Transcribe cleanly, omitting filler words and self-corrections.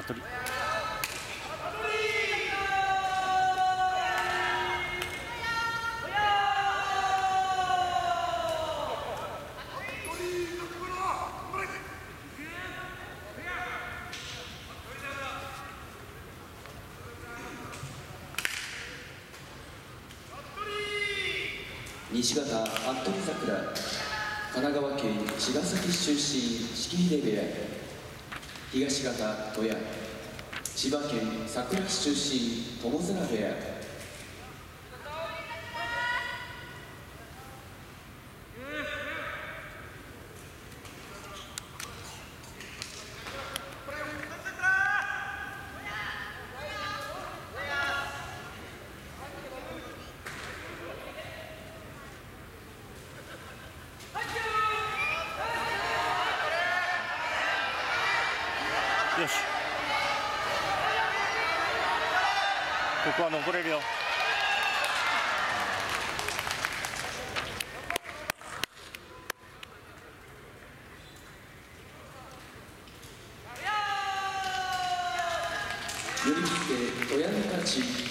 服部。 西方服部桜、神奈川県茅ヶ崎市出身式秀部屋。東方戸谷、千葉県佐倉市出身友綱部屋。 よし、ここは残れるよ。 寄り切って戸谷の勝ち。